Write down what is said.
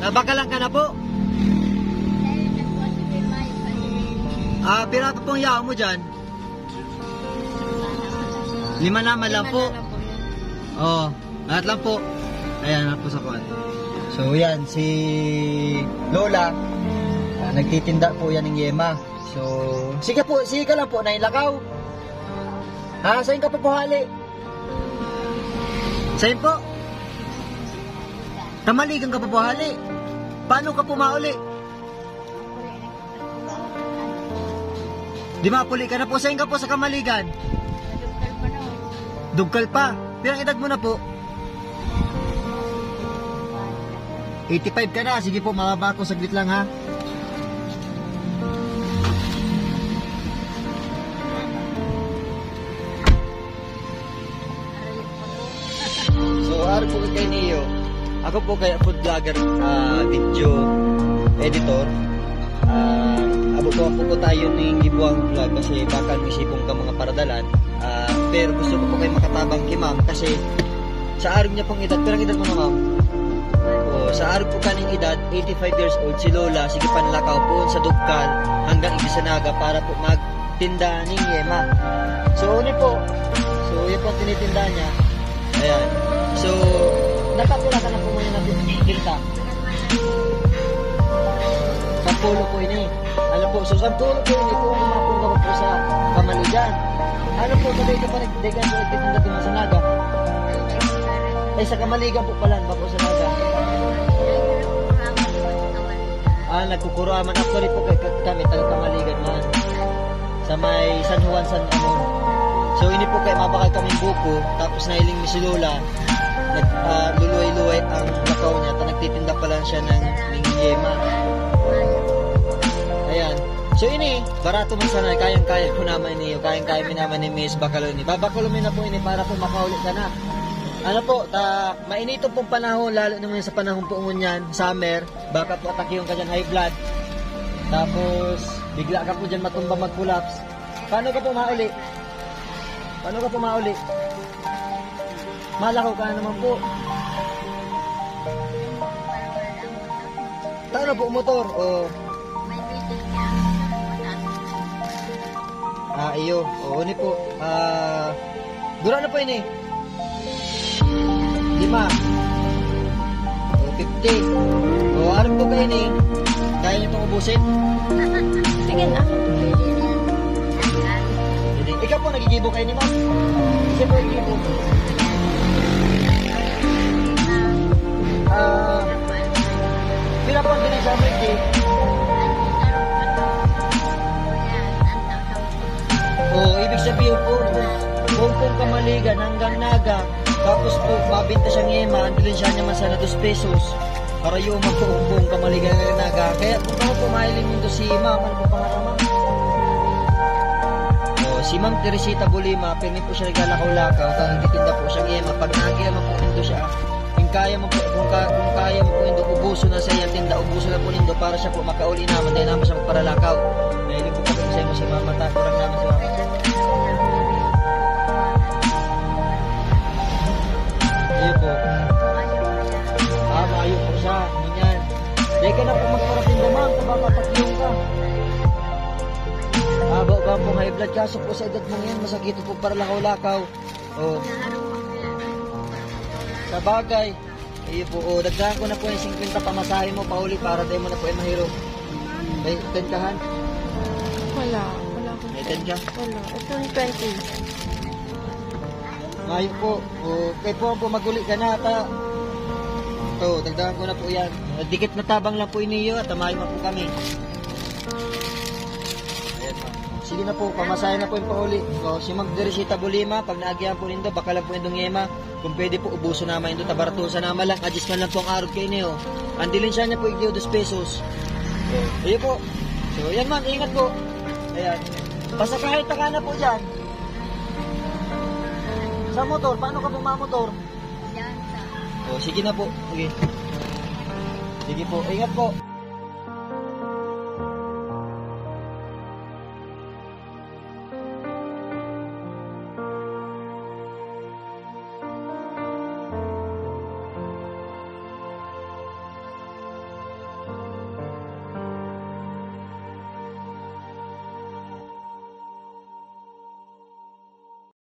Nabakalan ka na po? Pirato pong yao mo dyan? 5 naman lang po. Oo, lahat lang po. Ayan, lang po sa kuwan. So yan, si Lola, nagtitinda po yan ng yema. So, sige po, sige ka lang po, nailakaw. Saan ka po hali? Saan po? Kamaligan ka po hali. Paano ka pumauli? Di mapuli ka na po, saan ka po sa Kamaligan? Dugkal pa. Pirang edad mo na po? 85 ka na. Sige po, mababa ko saglit lang ha. So, araw po kay Neo. Ako po kay food vlogger, video editor. Abutuan po tayo ng ibuang vlog kasi baka isipong ka mga paradalan. Pero gusto ko po kayo makatabang kay ma'am kasi sa araw niya pong edad, pirang edad mo na ma'am? Sa araw po kaning edad, 85 years old, si Lola, sige panlakaw po sa Dugkal hanggang Ibisanaga para po magtinda ng yema. So, yun po. So, yun po ang tinitinda niya. Ayan. So, napakula ka na po muna na binta. Sampulo po ini. Ano po, so sampulo po ini po umapong ka po sa Kamaligan. Ano po, sabi ka pa nagdegan po nagtitinda din sa Naga? Sa Kamaligan po pala, ba po sa Naga? Nagkukuraman. Actually po kami, taga Kamaligan man. Sa may San Juan, San Amon. So, ini po kayo mabakal kaming buko, tapos nahiling ni si Lola, luluway-luway ang lakaw niya, nagtitinda pa lang siya ng yema. Ayan. So, ini, barato man sana, kayang-kaya po naman niyo, kayang-kaya mi naman ni Miss Bacaloni. Babakalomin na po ini para po makaulit ka na. Ano po, mainito pong panahon, lalo naman sa panahon po ngunyan, summer, baka po atake yung kanyang high blood. Tapos, bigla ka po dyan matumba mag-collapse. Paano ka po mauli? Paano ka po mauli? Malakaw ka naman po. Paano po motor? O... iyo. O, ini po. Dura na po ini. 5. O, 50. O, arap po kayo ini. Kaya niyo itong ubusin? Sige na. Ikaw po, nagigibo kayo ni ma'am? Kasi po, nagigibo. Pila po ang din sa Amerika? Ibig sabihin po, buong Kamaligan hanggang Naga, tapos po, mabinta siyang yema, andilin siya naman sana 2 pesos para yung magbuong Kamaligan hanggang Naga. Kaya kung ako pumahiling nito si ma'am, ano po pangarama? Si Ma'am Teresita Bulima, pwede po siya naglalakaw-lakaw, nagtitinda po siyang yema. Pag nagyama po nito siya, kung kaya mo po nito, ubuso na sa iya tinda, ubuso na po nito para siya po makauli naman, dahil naman siya magparalakaw. Dahil po po sa mo si Mama, takurang naman si Mama. Ayun po. Maayo po siya, ganyan. Dahil ka na po magparatinda ma'am, kapapatakyong ka. Ba pong high blood, kaso po sa edad mo ngayon, masakit po para lakaw-lakaw. Sa bagay, iyo po, dagdagan ko na po yung 50 pamasahe mo pauli para tayo mo na po ay mahiro. May 10 kahan? Wala ko. May 10 ka? Wala. Ito yung 20. Mayo po, kayo po maguli ka na, ito, dagdagan ko na po yan. Dikit na tabang lang po iniyo at mayo po kami. Sige na po, pamasahe na po yung pauli. Si Ma'am Teresita Bulima, pag naagyan po nindo, baka lang po yung yema. Kung pwede po, ubuso naman yung tabaratusa naman lang. Adjust man lang po ang araw kayo niyo. Andilin siya niya po yung 2 pesos. Ayun po. So, yan ma'am, ingat po. Ayan. Basta kahit taka na po dyan. Sa motor, paano ka po mamotor? Sige na po. Sige. Sige po, ingat po.